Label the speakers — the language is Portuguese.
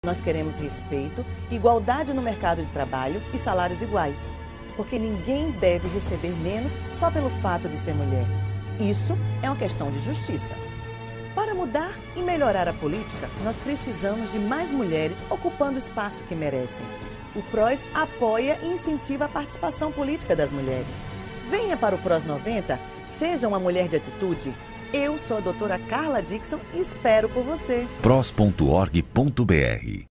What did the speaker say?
Speaker 1: Nós queremos respeito, igualdade no mercado de trabalho e salários iguais. Porque ninguém deve receber menos só pelo fato de ser mulher. Isso é uma questão de justiça. Para mudar e melhorar a política, nós precisamos de mais mulheres ocupando o espaço que merecem. O PROS apoia e incentiva a participação política das mulheres. Venha para o PROS 90, seja uma mulher de atitude. Eu sou a doutora Carla Dixon e espero por você.
Speaker 2: pros.org.br